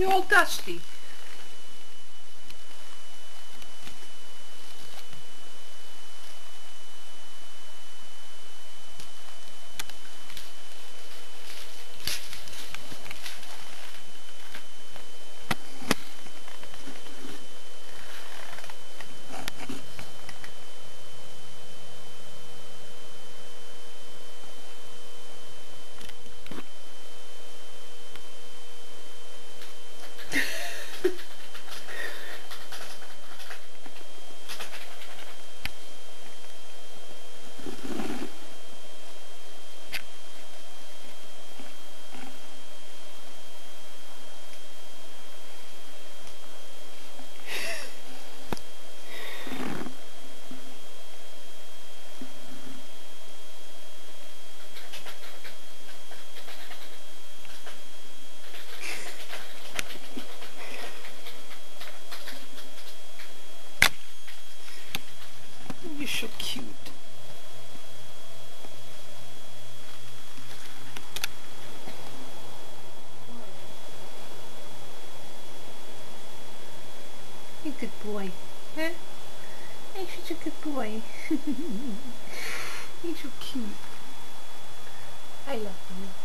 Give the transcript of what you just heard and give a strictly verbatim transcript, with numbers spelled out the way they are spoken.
You're all dusty. You're so cute. You're a good boy, huh? You're such a good boy. You're so cute. I love you.